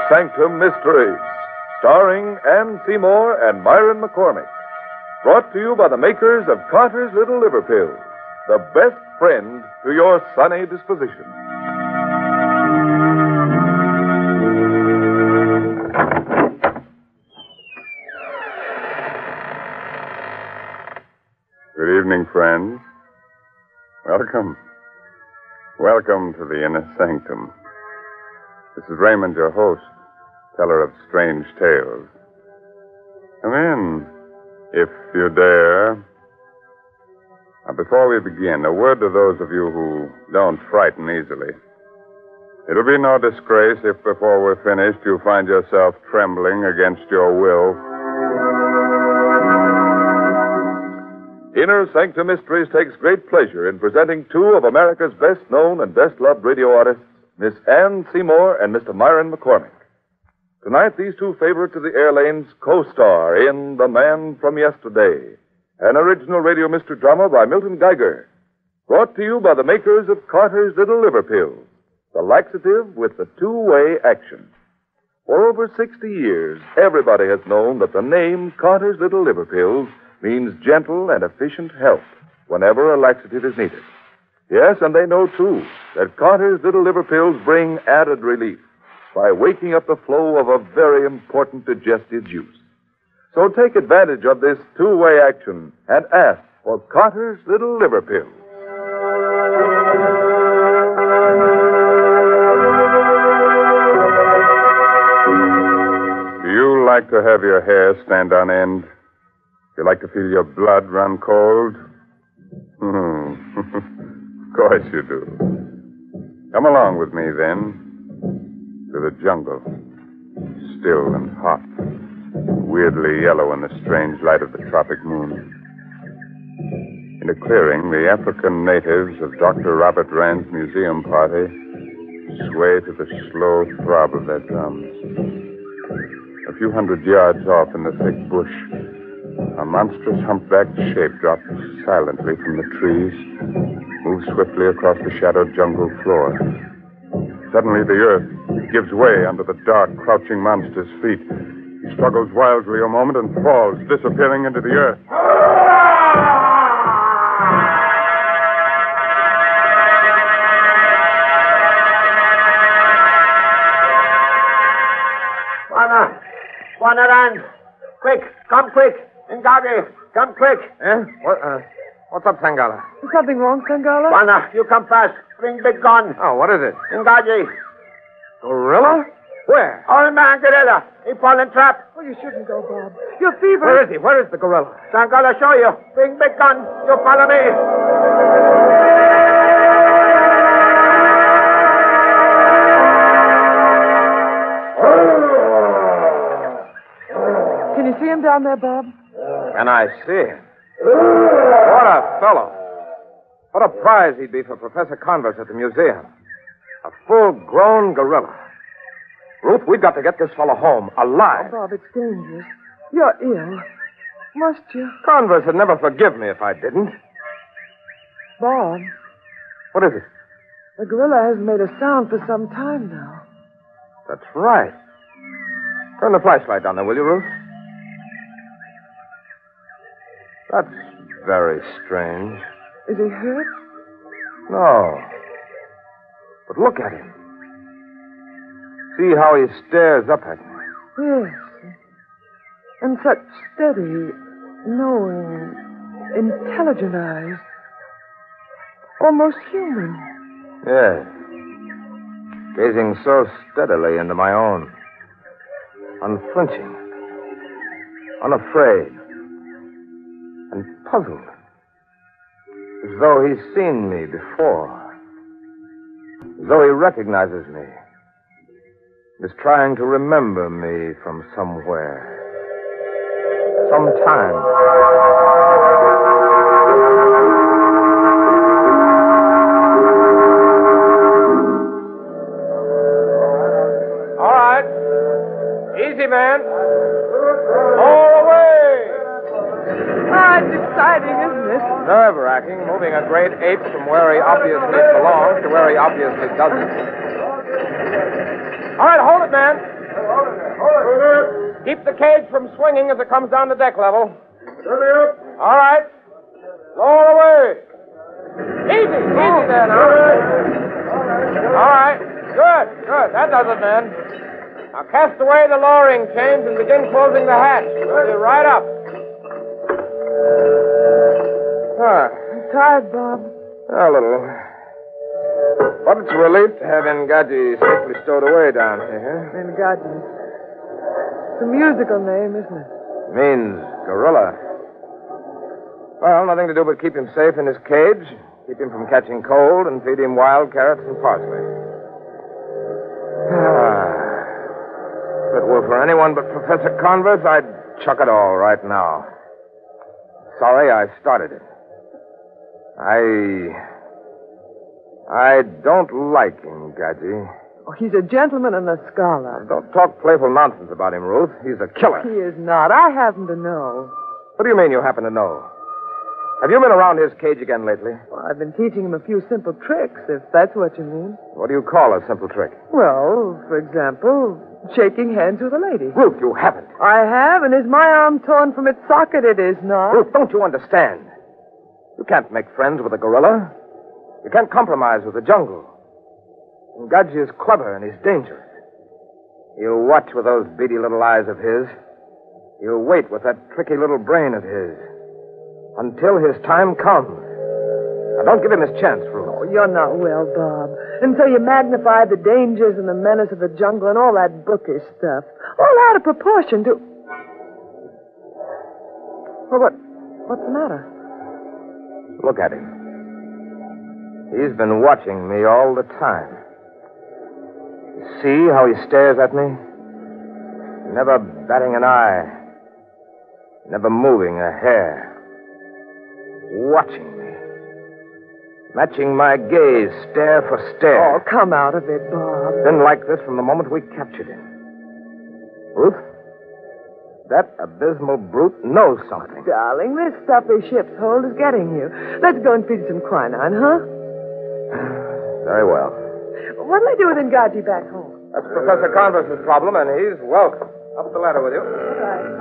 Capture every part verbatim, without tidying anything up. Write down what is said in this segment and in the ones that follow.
Sanctum Mysteries, starring Ann Seymour and Myron McCormick. Brought to you by the makers of Carter's Little Liver Pills, the best friend to your sunny disposition. Good evening, friends. Welcome. Welcome to the Inner Sanctum. This is Raymond, your host, teller of strange tales. Come in, if you dare. Now, before we begin, a word to those of you who don't frighten easily. It'll be no disgrace if before we're finished you find yourself trembling against your will. Inner Sanctum Mysteries takes great pleasure in presenting two of America's best-known and best-loved radio artists, Miss Ann Seymour and Mister Myron McCormick. Tonight, these two favorites of the air lanes co-star in The Man from Yesterday, an original radio mystery drama by Milton Geiger, brought to you by the makers of Carter's Little Liver Pills, the laxative with the two-way action. For over sixty years, everybody has known that the name Carter's Little Liver Pills means gentle and efficient help whenever a laxative is needed. Yes, and they know, too, that Carter's Little Liver Pills bring added relief by waking up the flow of a very important digestive juice. So take advantage of this two-way action and ask for Carter's Little Liver Pills. Do you like to have your hair stand on end? You like to feel your blood run cold? Hmm. Of course you do. Come along with me, then, to the jungle. Still and hot. Weirdly yellow in the strange light of the tropic moon. In a clearing, the African natives of Doctor Robert Rand's museum party sway to the slow throb of their drums. A few hundred yards off in the thick bush, a monstrous humpbacked shape drops silently from the trees, moves swiftly across the shadowed jungle floor. Suddenly the earth gives way under the dark, crouching monster's feet. He struggles wildly a moment and falls, disappearing into the earth. Juana! Juana, run! Quick! Come quick! Ngagi! Come quick! Eh? What, uh, what's up, Sangala? Is something wrong, Sangala? Juana, you come fast. Bring big gun. Oh, what is it? Ngagi! Gorilla? Where? Old man gorilla. He fall in trap. Oh, you shouldn't go, Bob. You're fever. Where is he? Where is the gorilla? Sangala show you. Bring big gun. You follow me. Can you see him down there, Bob? Can I see him? What a fellow. What a prize he'd be for Professor Converse at the museum. A full-grown gorilla. Ruth, we've got to get this fellow home, alive. Oh, Bob, it's dangerous. You're ill. Must you? Converse would never forgive me if I didn't. Bob, What is it? the gorilla hasn't made a sound for some time now. That's right. Turn the flashlight on there, will you, Ruth? That's very strange. Is he hurt? No. But look at him. See how he stares up at me. Yes. And such steady, knowing, intelligent eyes. Almost human. Yes. Gazing so steadily into my own. Unflinching. Unafraid. And puzzled. As though he's seen me before. As though he recognizes me. Is trying to remember me from somewhere. Sometime. All right. Easy, man. All the way. Ah, it's exciting, isn't it? Nerve-wracking, moving a great ape from where he obviously belongs to where he obviously doesn't. All right, hold it, man. Keep the cage from swinging as it comes down to deck level. All right. Lower away. Easy, easy there now. All right. Good, good. That does it, man. Now cast away the lowering chains and begin closing the hatch. We'll be right up. Ah, I'm tired, Bob. A little. But it's a relief to have Ngaji safely stowed away down here. Ngaji. It's a musical name, isn't it? Means gorilla. Well, nothing to do but keep him safe in his cage, keep him from catching cold, and feed him wild carrots and parsley. Ah. If it were for anyone but Professor Converse, I'd chuck it all right now. Sorry I started it. I... I don't like him, Ngaji. Oh, he's a gentleman and a scholar. Don't talk playful nonsense about him, Ruth. He's a killer. He is not. I happen to know. What do you mean you happen to know? Have you been around his cage again lately? Well, I've been teaching him a few simple tricks, if that's what you mean. What do you call a simple trick? Well, for example, shaking hands with a lady. Ruth, you haven't. I have, and is my arm torn from its socket? It is not. Ruth, don't you understand? You can't make friends with a gorilla. You can't compromise with the jungle. Ngaji is clever and he's dangerous. He'll watch with those beady little eyes of his. He'll wait with that tricky little brain of his. Until his time comes. Now, don't give him his chance, Ruth. Oh, you're not well, Bob. And so you magnify the dangers and the menace of the jungle and all that bookish stuff. All out of proportion to... Well, what... what's the matter? Look at him. He's been watching me all the time. See how he stares at me? Never batting an eye. Never moving a hair. Watching me. Matching my gaze, stare for stare. Oh, come out of it, Bob. Been like this from the moment we captured him. Ruth, that abysmal brute knows something. Darling, this stuffy ship's hold is getting you. Let's go and feed some quinine, huh? Very well. What'll I do with Ngaji back home? That's Professor Converse's problem, and he's welcome. Up the ladder with you. All right.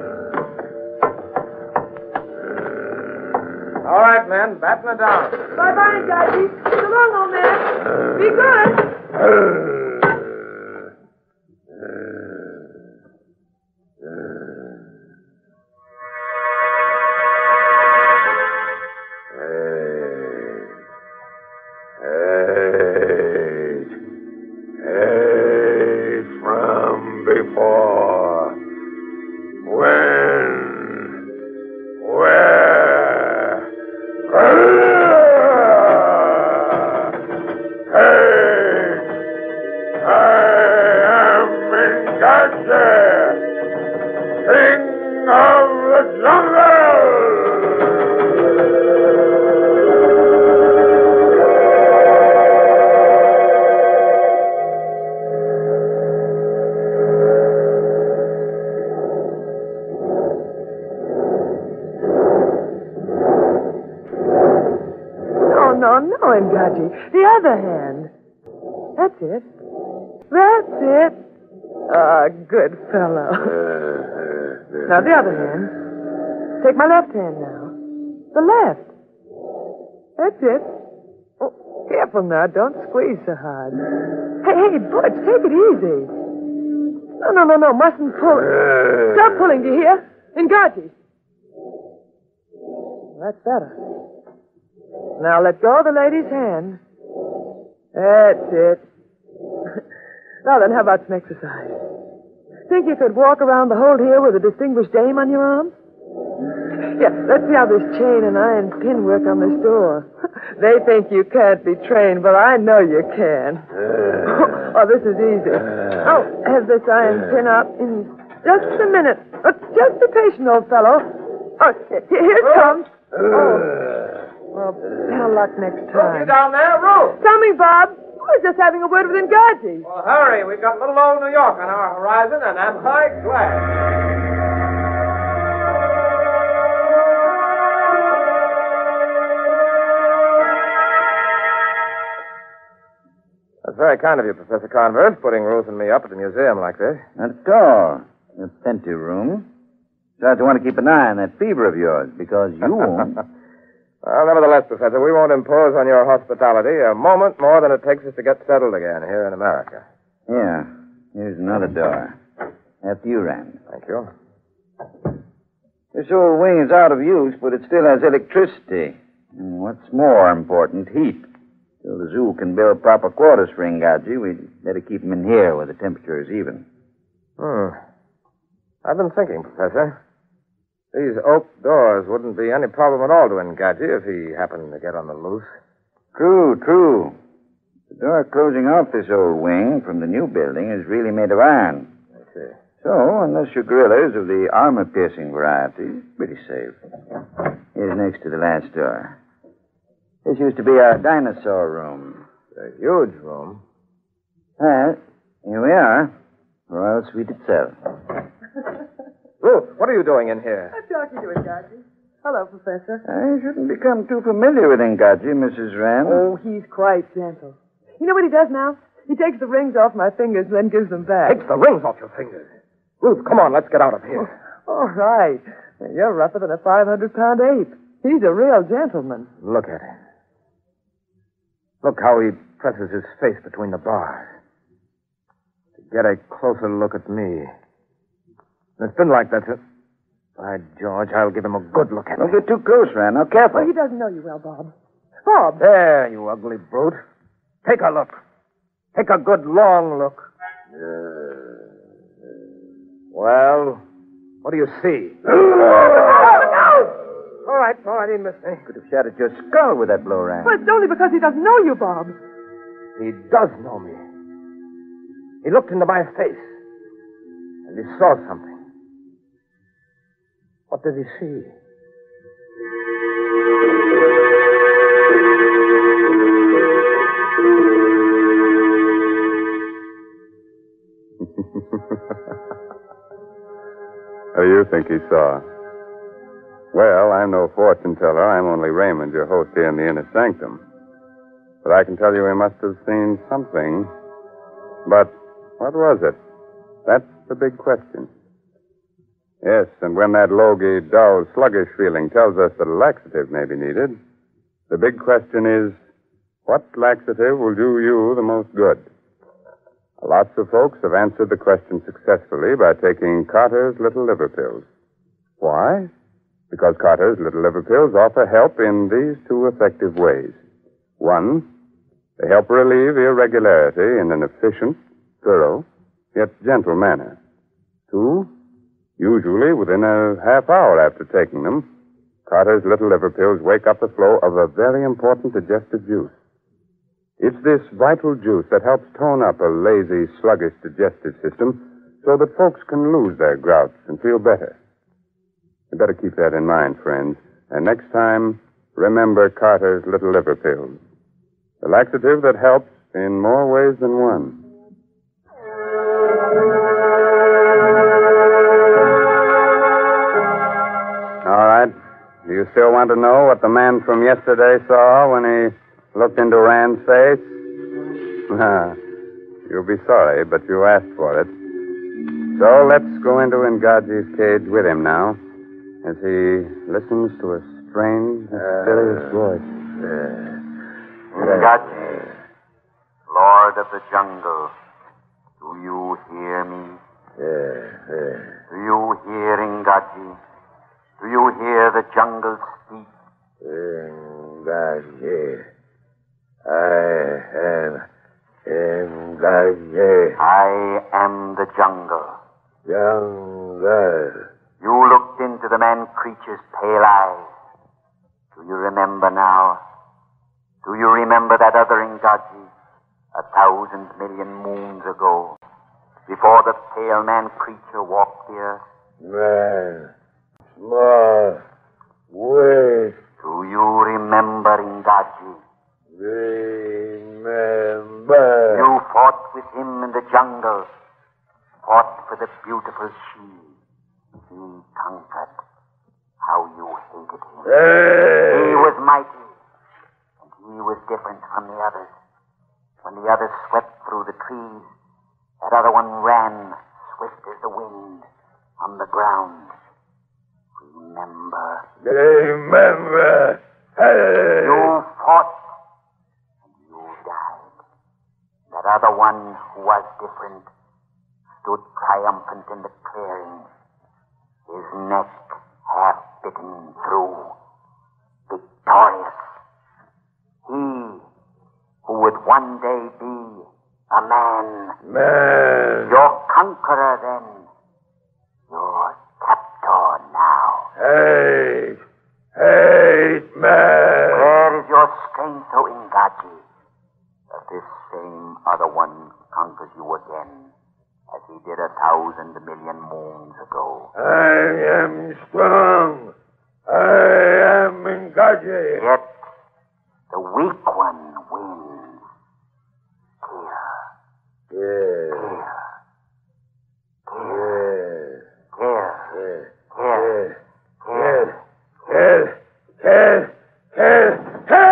All right, men. Batten it down. Bye-bye, Ngaji. So long, old man. Be good. Ngaji. The other hand. That's it. That's it. Ah, good fellow. Now, the other hand. Take my left hand now. The left. That's it. Oh, careful now. Don't squeeze so hard. Hey, hey, Butch, take it easy. No, no, no, no. Mustn't pull. Stop pulling, do you hear? Ngaji. That's better. Now let go of the lady's hand. That's it. Now then, how about some exercise? Think you could walk around the hold here with a distinguished dame on your arm? Yeah, let's see how this chain and iron pin work on this door. They think you can't be trained, but I know you can. Oh, this is easy. Oh, have this iron pin up in just a minute. Oh, just be patient, old fellow. Oh, here it comes. Oh. Well, better luck next time. You down there, Ruth? Coming, Bob. I was just having a word with Ngaji. Well, hurry. We've got little old New York on our horizon, and I'm quite glad. That's very Very kind of you, Professor Converse, putting Ruth and me up at the museum like this. Not at all. A plenty room. Besides, I want to keep an eye on that fever of yours, because you won't. Well, nevertheless, Professor, we won't impose on your hospitality a moment more than it takes us to get settled again here in America. Here. Here's another door. After you, Rand. Thank you. This old wing is out of use, but it still has electricity. And what's more important, heat. So the zoo can build proper quarters for Engadji, we'd better keep him in here where the temperature is even. Hmm. I've been thinking, Professor. These oak doors wouldn't be any problem at all to Engadji if he happened to get on the loose. True, true. The door closing off this old wing from the new building is really made of iron. I see. So, unless your gorilla is of the armor-piercing variety, it's pretty safe. Here's next to the last door. This used to be our dinosaur room. A huge room. Well, here we are. Royal Suite itself. Ruth, what are you doing in here? I'm talking to Engadji. Hello, Professor. I shouldn't become too familiar with Engadji, Missus Rand. Oh, he's quite gentle. You know what he does now? He takes the rings off my fingers and then gives them back. Takes the rings off your fingers. Ruth, come on, let's get out of here. All right. You're rougher than a five hundred pound ape. He's a real gentleman. Look at him. Look how he presses his face between the bars. To get a closer look at me. It's been like that since... By George, I'll give him a good look at Don't me. get too close, Rand. Now, careful. Well, he doesn't know you well, Bob. Bob! There, you ugly brute. Take a look. Take a good long look. Well, what do you see? All right, all right, he missed me. Could have shattered your skull with that blow, Rand. But it's only because he doesn't know you, Bob. He does know me. He looked into my face, and he saw something. What did he see? What do you think he saw? Well, I'm no fortune teller. I'm only Raymond, your host here in the inner sanctum. But I can tell you he must have seen something. But what was it? That's the big question. Yes, and when that logy, dull, sluggish feeling tells us that a laxative may be needed, the big question is, what laxative will do you the most good? Lots of folks have answered the question successfully by taking Carter's Little Liver Pills. Why? Because Carter's Little Liver Pills offer help in these two effective ways. One, they help relieve irregularity in an efficient, thorough, yet gentle manner. Two, usually within a half hour after taking them, Carter's Little Liver Pills wake up the flow of a very important digestive juice. It's this vital juice that helps tone up a lazy, sluggish digestive system so that folks can lose their grouts and feel better. You better keep that in mind, friends. And next time, remember Carter's Little Liver Pills. The laxative that helps in more ways than one. All right. Do you still want to know what the man from yesterday saw when he looked into Rand's face? You'll be sorry, but you asked for it. So let's go into Engadji's cage with him now, as he listens to a strange, mysterious voice. Engadji, Lord of the Jungle, do you hear me? Do you hear, Engadji? Do you hear the jungle speak? Engadji. I am Engadji. I am the jungle. Jungle. You looked into the man-creature's pale eyes. Do you remember now? Do you remember that other Engadji, a thousand million moons ago, before the pale man-creature walked the earth? Man. Small. Wait. Do you remember, Engadji? Remember. You fought with him in the jungle, fought for the beautiful she. He conquered. How you hated him. Hey. He was mighty, and he was different from the others. When the others swept through the trees, that other one ran, swift as the wind, on the ground. Remember. Remember. Hey. You fought, and you died. That other one who was different stood triumphant in the clearing, his neck half bitten through, victorious. He who would one day be a man. Man. Your conqueror then. Your captor now. Hate. Hate, man. Where is your strength, O Ingaji? That this same other one conquers you again, as he did a thousand million moons ago. I am strong. I am Ingaji. Yet, the weak one wins. Here. Yes. Here. Yes. Here. Yes. Here. Yes. Yes. Yes. Yes. Yes.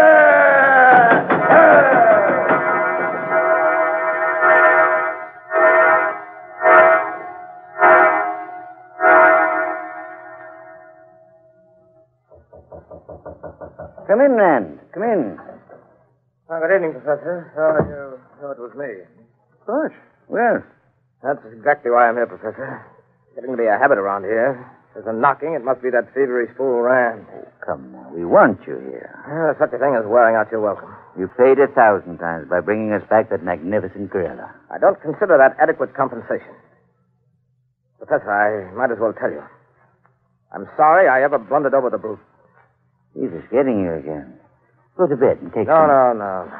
Come in, Rand. Come in. Oh, good evening, Professor. Oh, you know it was me. Gosh. Well, That's exactly why I'm here, Professor. Getting to be a habit around here. There's a knocking. It must be that feverish fool Rand. come now. We want you here. Uh, such a thing as wearing out your welcome. You paid a thousand times by bringing us back that magnificent gorilla. I don't consider that adequate compensation. Professor, I might as well tell you. I'm sorry I ever blundered over the brute. He's just getting you again. Go to bed and take No, some... no, no.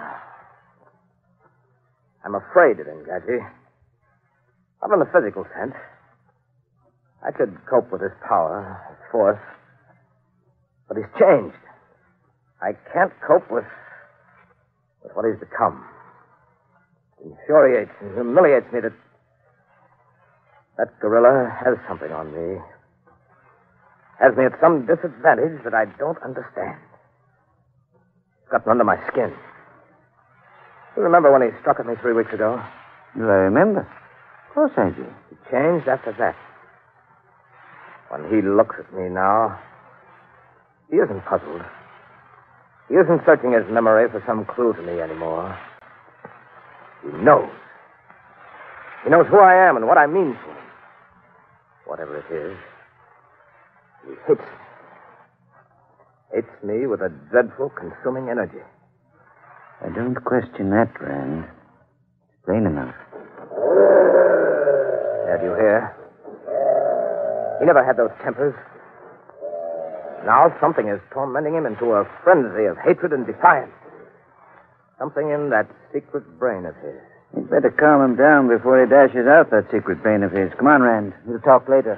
I'm afraid of him, Gadget. Not in the physical sense. I could cope with his power, his force. But he's changed. I can't cope with, with what he's become. It infuriates and humiliates me that that gorilla has something on me. Has me at some disadvantage that I don't understand. It's gotten under my skin. You remember when he struck at me three weeks ago? Do I remember? Of course I do. He changed after that. When he looks at me now, he isn't puzzled. He isn't searching his memory for some clue to me anymore. He knows. He knows who I am and what I mean to him. Whatever it is, he hates me. Hates me with a dreadful, consuming energy. I don't question that, Rand. It's plain enough. Yeah, do you hear? He never had those tempers. Now something is tormenting him into a frenzy of hatred and defiance. Something in that secret brain of his. You'd better calm him down before he dashes out that secret brain of his. Come on, Rand. We'll talk later.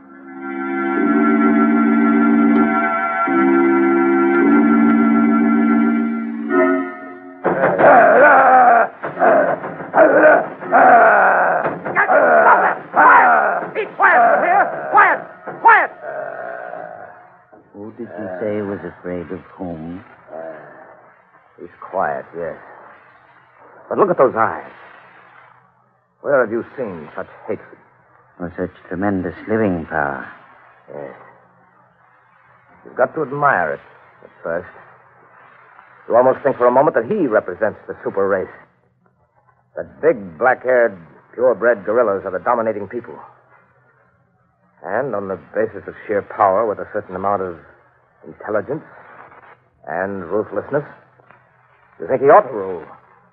Who did you say was afraid of whom? He's quiet, yes. But look at those eyes. Where have you seen such hatred? Or such tremendous living power? Yes. You've got to admire it at first. You almost think for a moment that he represents the super race. That big, black-haired, purebred gorillas are the dominating people. And on the basis of sheer power, with a certain amount of intelligence and ruthlessness, you think he ought to rule.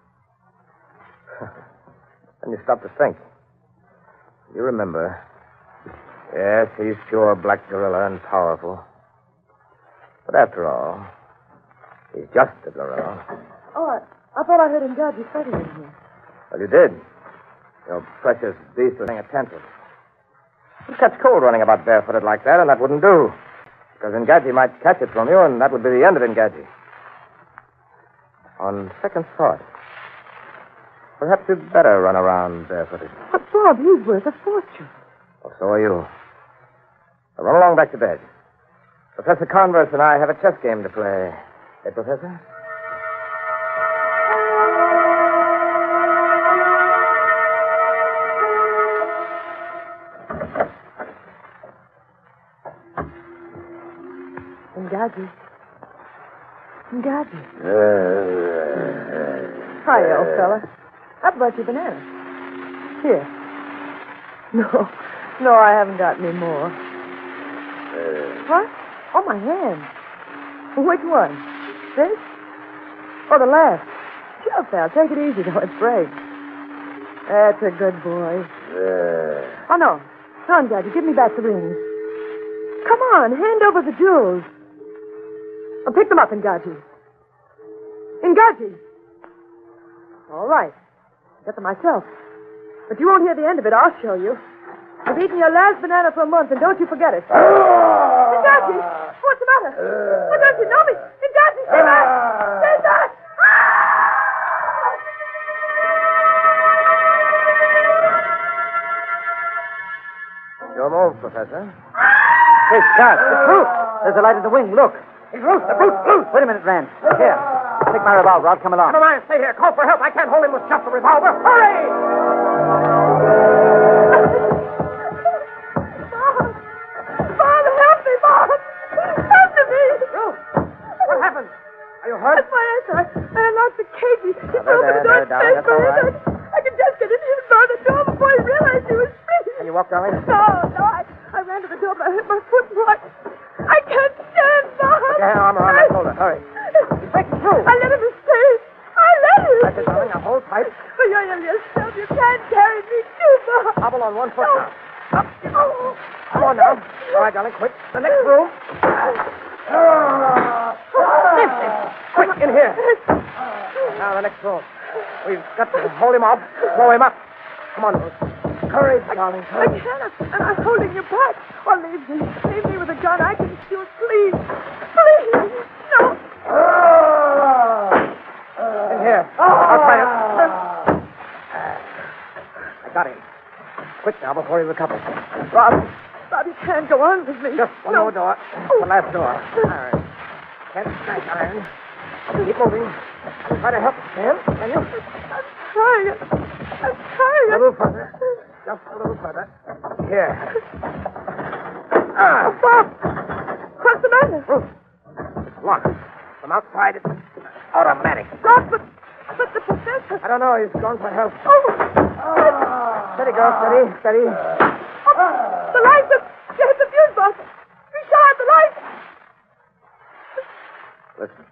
Then you stop to think. You remember. Yes, he's pure black gorilla and powerful. But after all, he's just a gorilla. Oh, I, I thought I heard him judge you fighting in here. Well, you did. Your precious beast was having a tantrum. You'd catch cold running about barefooted like that, and that wouldn't do. Because Engadji might catch it from you, and that would be the end of Engadji. On second thought, perhaps you'd better run around barefooted. But, Bob, he's worth a fortune. Well, so are you. Now run along back to bed. Professor Converse and I have a chess game to play. Hey, Professor? Ngaji. Ngaji. Hi, old fella. How about your banana? Here. No. No, I haven't got any more. What? Oh, my hand. Which one? This? Oh, the left. Sure, pal. Take it easy, though. It breaks. That's a good boy. Oh, no. Come on, Daddy. Give me back the rings. Come on. Hand over the jewels. I'll pick them up, Ngaji. Ngaji. All right. I'll get them myself. But you won't hear the end of it. I'll show you. You've eaten your last banana for a month, and don't you forget it. Ngaji! What's the matter? Oh, don't you know me? Ngaji, stay back! Stay back! Your move, Professor. Hey, Scott, it's Ruth. There's a light in the wing. Look. It's Ruth. The Ruth. Ruth. Wait a minute, Rand. Here. Take my revolver. I'll come along. Never mind. Stay here. Call for help. I can't hold him with just a revolver. Hurry! Bob, help me, Bob! Help me! Ruth, what happened? Are you hurt? That's my answer. I, I unlocked the cage. He, he There, broke there, the door there, and darling, smashed that's all my right. head. I could just get in here and bar the door before he realized he was free. Can you walk, darling? No, no, I, I ran to the door, but I hit my foot and walked. I can't stand, Bob. Put your arm around that shoulder. Hurry. He's breaking through. I let him escape. I let him. That's it, darling. Now hold tight. But you're yourself. You can't carry me too, Bob. Hobble on one foot No. now. Up. Oh. Come on now. All right, darling, quick. The next room. Quick, in here. Now, the next room. We've got to hold him off, throw him up. Come on, Ruth. Courage, darling, I courage. can't. And I'm holding you back. Oh, leave me. Leave me with a gun. I can shoot. Please. Please. No. In here. I'll try it. I got him. Quick now, before he recovers. Bob. Bob, you can't go on with me. Just one no. more door. The last door. All right. Can't smash iron. Keep moving. Try to help us, Sam. Can you? I'm trying. I'm trying. A little further. Just a little further. Here. Ah. Oh, Bob. What's the matter? Ruth. It's locked. From outside, it's automatic. Bob, but, but the professor. I don't know. He's gone for help. Oh. Steady, girl. Steady. Steady. Oh, the lights. The, you hit the fuse box. Richard, the lights. Listen.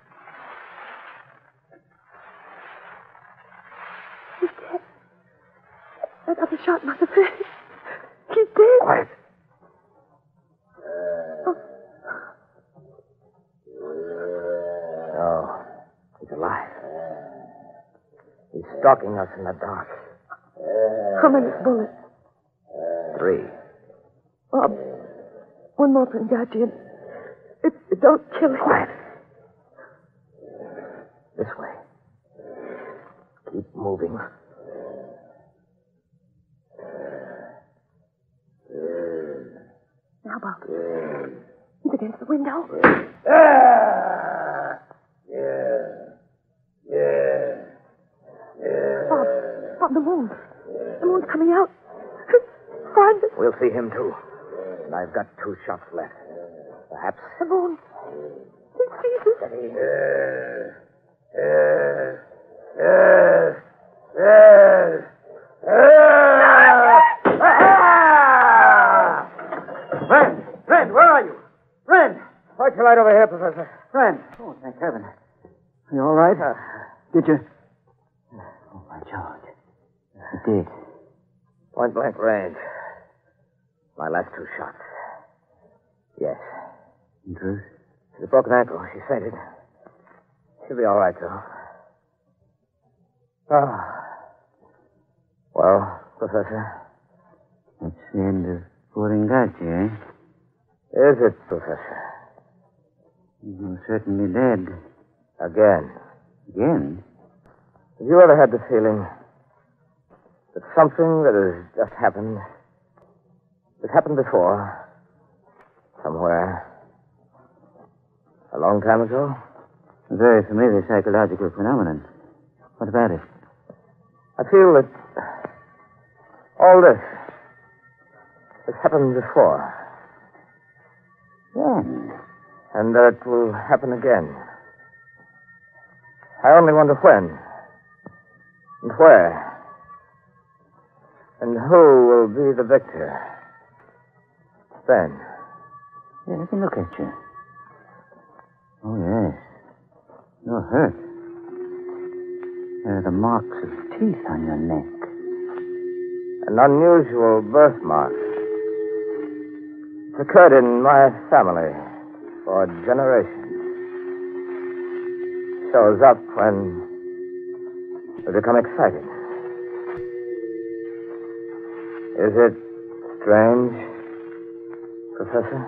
He's dead. I got the shot in my face. He's dead. Quiet. Oh. No. He's alive. He's stalking us in the dark. How many bullets? Three. Bob, one more for Ngaji. and It, it don't kill him. Quiet. This way. Keep moving. Now, Bob. He's against the window. Bob, Bob, the moon. The moon's coming out. Find it. We'll see him, too. And I've got two shots left. Perhaps. The moon. He sees us. Steady. Rand! Rand, where are you? Rand! Why'd you right over here, Professor? Rand! Oh, thank heaven. Are you all right? Uh, did you? Oh, my George. You did. Point blank range. My last two shots. Yes. In truth? She's a broken ankle. She fainted. She'll be all right, though. Oh. Well, Professor? That's the end of poor Ngaji, eh? Is it, Professor? You're certainly dead. Again. Again? Have you ever had the feeling that something that has just happened, that happened before, somewhere, a long time ago? A very familiar psychological phenomenon. What about it? I feel that all this has happened before. When? And that it will happen again. I only wonder when. And where. And who will be the victor. Ben. Yeah, let me look at you. Oh, yes. You're hurt. There are the marks of teeth on your neck. An unusual birthmark. It's occurred in my family for generations. Shows up when we become excited. Is it strange, Professor?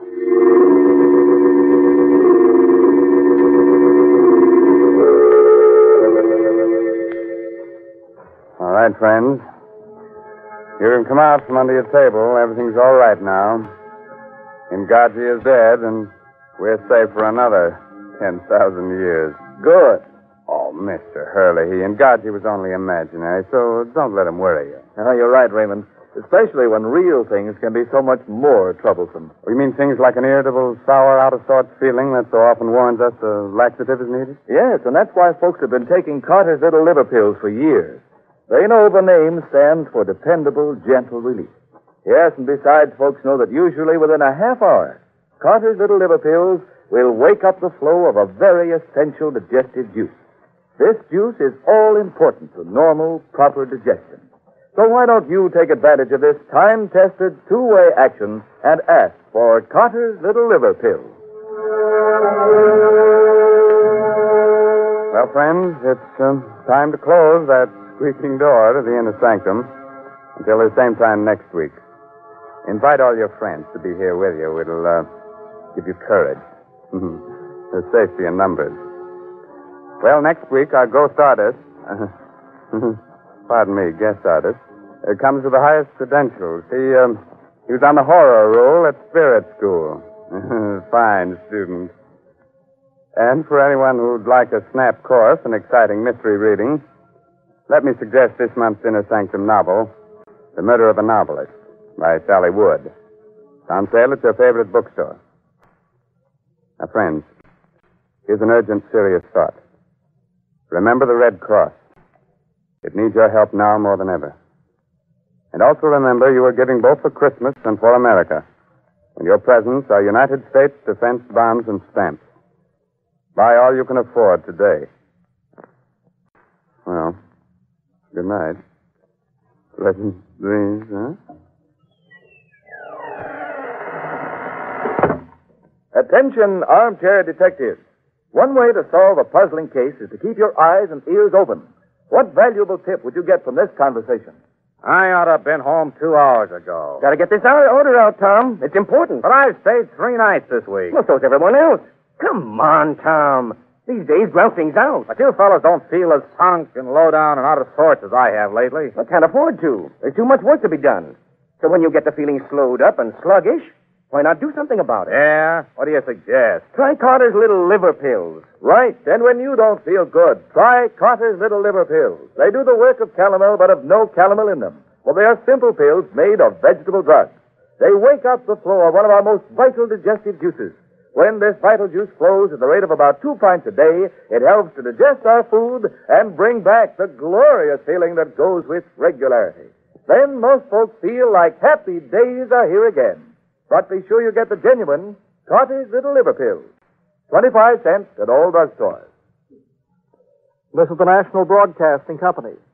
All right, friends. You can come out from under your table. Everything's all right now. Ngaji is dead, and we're safe for another ten thousand years. Good. Oh, Mister Hurley, he Ngaji was only imaginary, so don't let him worry you. Oh, you're right, Raymond. Especially when real things can be so much more troublesome. You mean things like an irritable, sour, out-of-sorts feeling that so often warns us a laxative is needed? Yes, and that's why folks have been taking Carter's Little Liver Pills for years. They know the name stands for dependable, gentle relief. Yes, and besides, folks know that usually within a half hour, Carter's Little Liver Pills will wake up the flow of a very essential digestive juice. This juice is all important to normal, proper digestion. So why don't you take advantage of this time-tested two-way action and ask for Carter's Little Liver Pills? Well, friends, it's um, time to close that squeaking door to the inner sanctum until the same time next week. Invite all your friends to be here with you. It'll uh, give you courage. There's safety in numbers. Well, next week, our ghost artist, pardon me, guest artist, uh, comes with the highest credentials. He, um, he was on the horror roll at Spirit School. Fine student. And for anyone who'd like a snap course in exciting mystery reading, let me suggest this month's Inner Sanctum novel, The Murder of a Novelist, by Sally Wood. It's on sale at your favorite bookstore. Now, friends, here's an urgent, serious thought. Remember the Red Cross. It needs your help now more than ever. And also remember you are giving both for Christmas and for America. And your presents are United States defense bonds and stamps. Buy all you can afford today. Well, good night. Pleasant dreams, huh? Attention, armchair detectives. One way to solve a puzzling case is to keep your eyes and ears open. What valuable tip would you get from this conversation? I ought to have been home two hours ago. Got to get this order out, Tom. It's important. But I've stayed three nights this week. Well, so's everyone else. Come on, Tom. These days, ground things out. But you fellas don't feel as sunk and low down and out of sorts as I have lately. I can't afford to. There's too much work to be done. So when you get the feeling slowed up and sluggish, why not do something about it? Yeah? What do you suggest? Try Carter's Little Liver Pills. Right. And when you don't feel good, try Carter's Little Liver Pills. They do the work of calomel, but have no calomel in them. Well, they are simple pills made of vegetable drugs. They wake up the flow of one of our most vital digestive juices. When this vital juice flows at the rate of about two pints a day, it helps to digest our food and bring back the glorious feeling that goes with regularity. Then most folks feel like happy days are here again. But be sure you get the genuine Carter's Little Liver Pills. twenty-five cents at all drugstores. This is the National Broadcasting Company.